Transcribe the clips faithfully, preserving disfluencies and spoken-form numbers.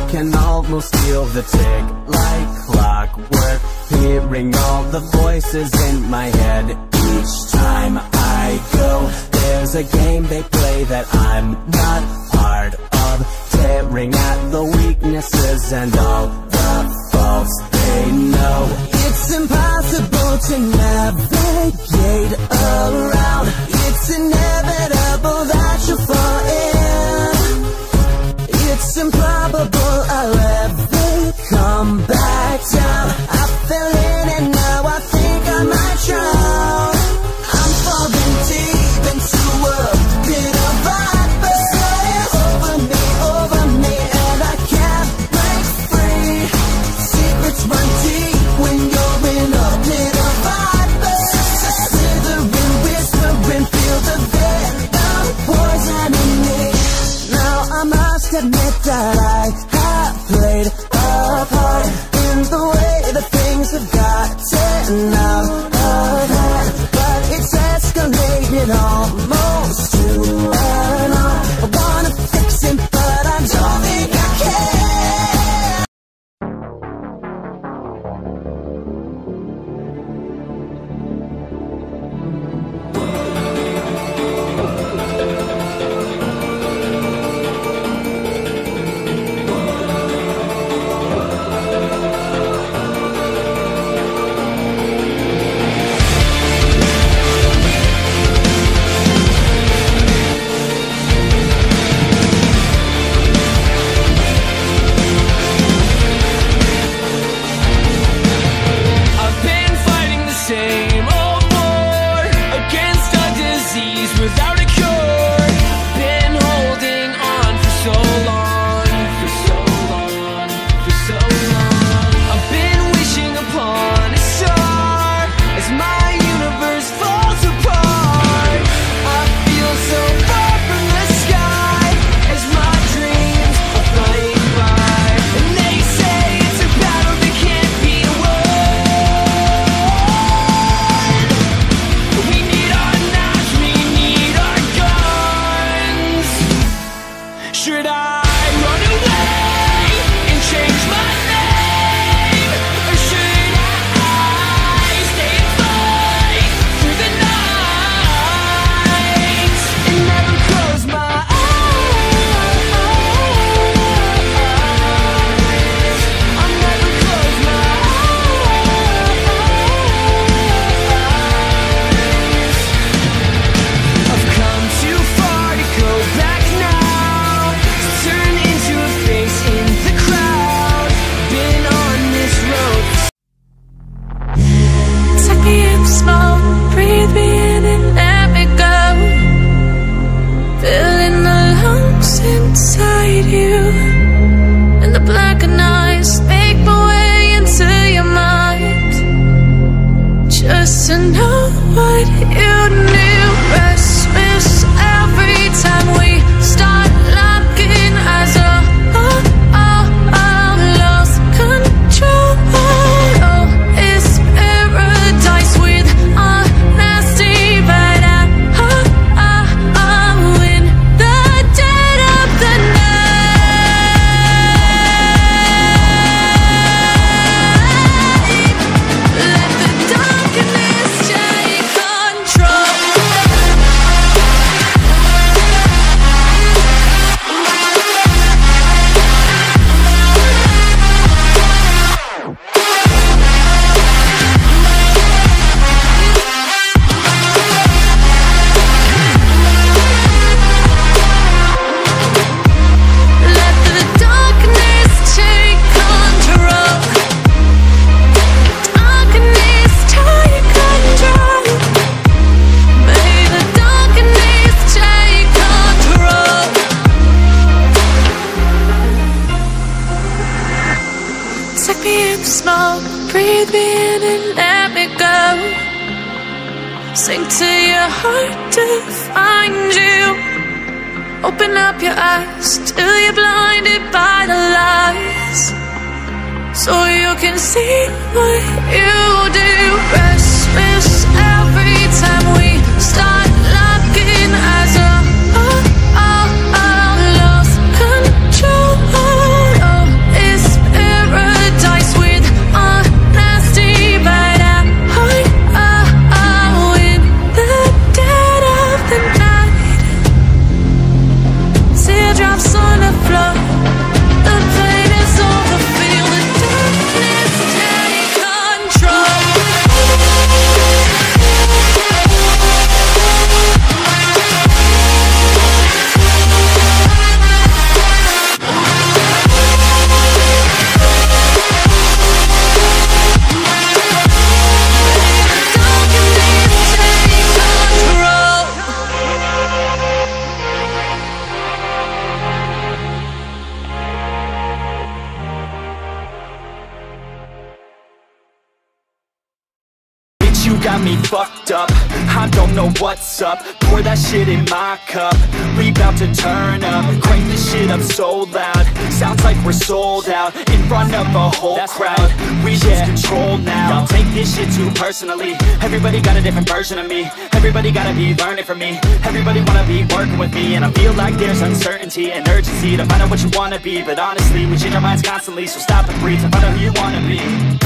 can almost feel the tick like clockwork, hearing all the voices in my head. Each time I go, there's a game they play that I'm not part of, tearing at the weaknesses and all the faults they know. It's impossible to navigate around. It's inevitable that you'll fall in. It's improbable I'll ever come back down. I fell in and now I think I might drown. I'm falling deep into a pit of vipers, over me, over me, and I can't break free. Secrets run deep when you're in a pit of vipers, slithering, whispering, feel the venom poisoning me. Now I must admit that I have played a part in the way that things have gotten out of hand, but it's escalated almost to an art. I wanna fix it, but I don't think I can. Sink to your heart to find you. Open up your eyes till you're blinded by the lies, so you can see what you do. Restless every time we start locking eyes up. Oh, oh, oh, lost control. Oh, got me fucked up, I don't know what's up. Pour that shit in my cup, we bout to turn up. Crank this shit up so loud, sounds like we're sold out. In front of a whole That's crowd, right. we yeah. lose control now. Y'all take this shit too personally, everybody got a different version of me. Everybody gotta be learning from me, everybody wanna be working with me. And I feel like there's uncertainty and urgency to find out what you wanna be. But honestly, we change our minds constantly, so stop and breathe to find out who you wanna be.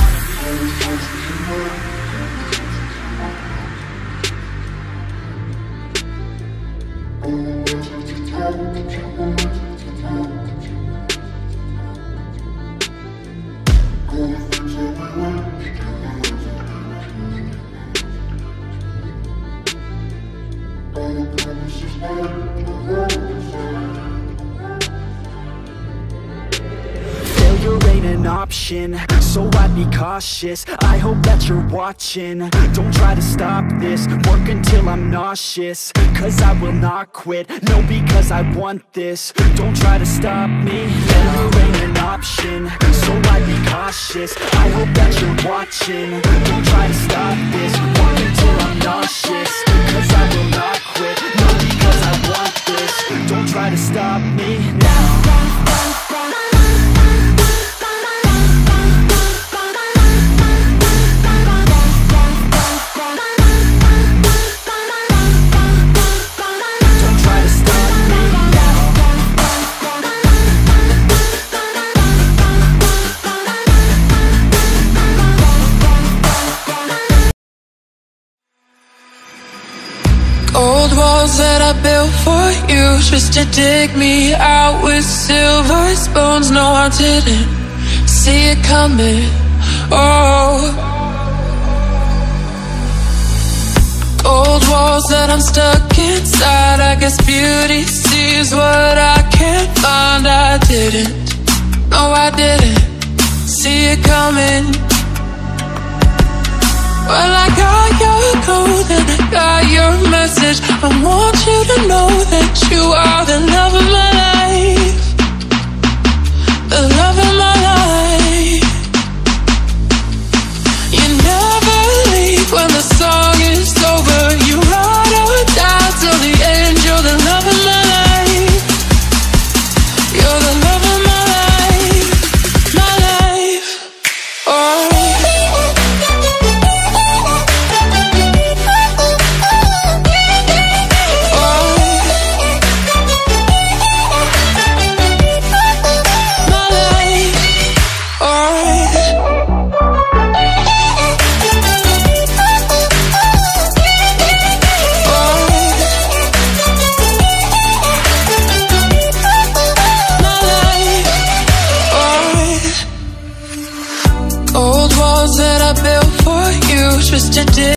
Failure ain't an option, so I'd be cautious. I hope that you're watching, don't try to stop this. Work until I'm nauseous, cause I will not quit. No, because I want this, don't try to stop me. Failure ain't an option, so I'd be cautious. I hope that you're watching, don't try to stop this. Work until I'm nauseous, cause I will not quit. No, because I want this, don't try to stop me now. Old walls that I built for you, just to dig me out with silver spoons. No, I didn't see it coming. Oh, old walls that I'm stuck inside. I guess beauty sees what I can't find. I didn't, no, I didn't see it coming. Well, I got your code and I got your message. I want you to know that you are the love of my life, the love of my life. You never leave when the song is over. You ride or die till the end. You're the love of my life. You're the love of my life, my life. Oh. Just to do.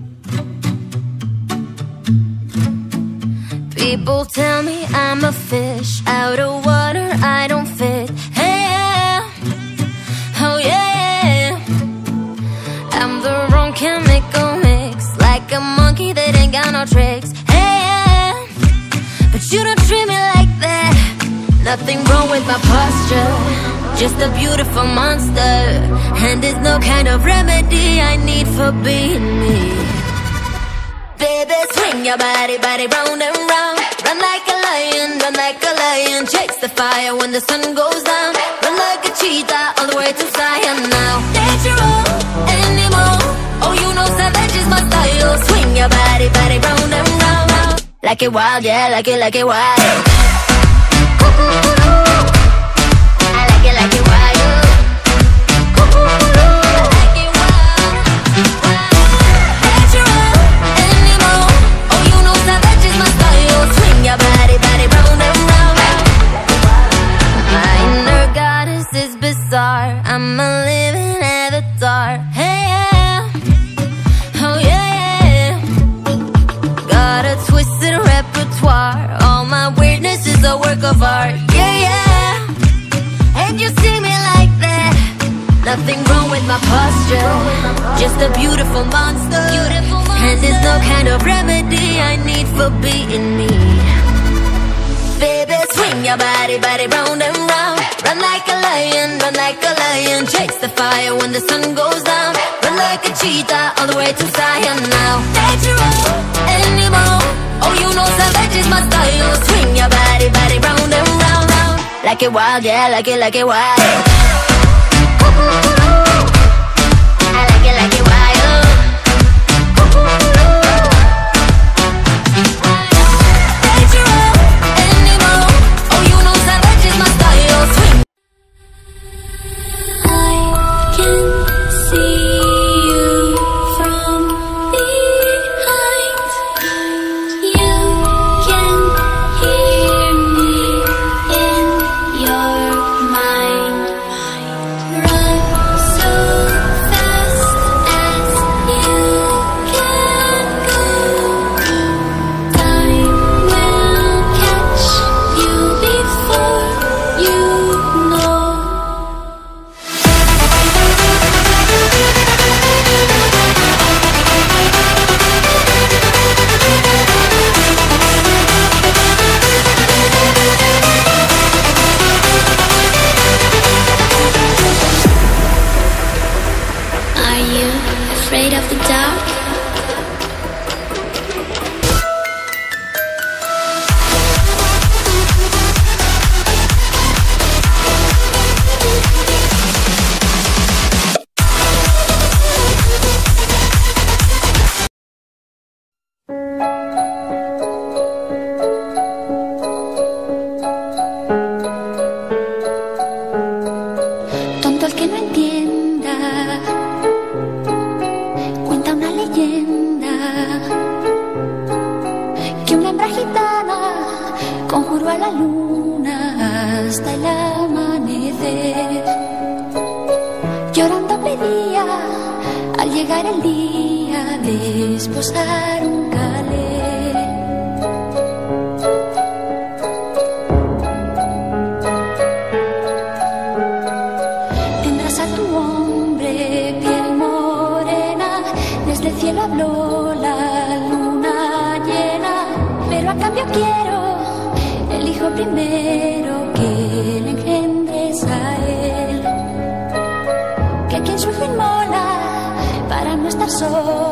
People tell me I'm a fish out of water, I don't fit. Hey, yeah. Oh yeah, I'm the wrong chemical mix, like a monkey that ain't got no tricks. Hey, yeah. But you don't treat me like that. Nothing wrong with my posture, just a beautiful monster. And there's no kind of remedy I need for being me. Baby, swing your body, body round and round. Run like a lion, run like a lion. Chase the fire when the sun goes down. Run like a cheetah all the way to Zion now. Natural anymore. Oh, you know savage is my style. Swing your body, body round and round. Like it wild, yeah, like it, like it wild. I like it, like it wild. I'm a living avatar. Hey, yeah. Oh yeah, yeah. Got a twisted repertoire. All my weirdness is a work of art. Yeah, yeah. And you see me like that. Nothing wrong with my posture, just a beautiful monster. And there's no kind of remedy I need for being me. Baby, swing your body, body round and round. Run like a lion, run like a lion. Chase the fire when the sun goes down. Run like a cheetah all the way to Zion now. Let you roll anymore. Oh, you know savage is my style. Swing your body, body round and round, round. Like it wild, yeah, like it, like it wild. I like it, like it wild. Let you roll anymore. Oh, you know savage is my style. Swing. I can see you from behind. You can hear me in your mind. Run so fast as you can go. Time will catch you before you know. Are you afraid of the dark? Tonto el que no entienda. Cuenta una leyenda que una hembra gitana conjuró a la luna hasta el amanecer. Llorando pedía al llegar el día de esposar un calé. Tendrás a tu hombre piel morena, desde el cielo habló la luna llena, pero a cambio quiero el hijo primero que le engendres a él, que quien su hijo inmola para no estar solo